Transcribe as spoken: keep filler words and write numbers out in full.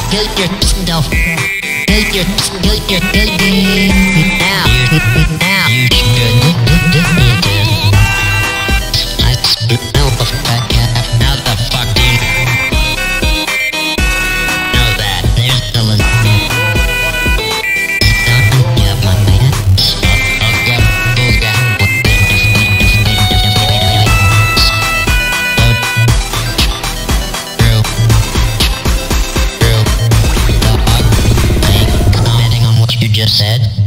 Get your stuff. Get your, get your, get your. Now, now you should. I spit out the fuck out. How the fuck do you know that? There's still an. Yeah, my man. I'll get, go get. You just said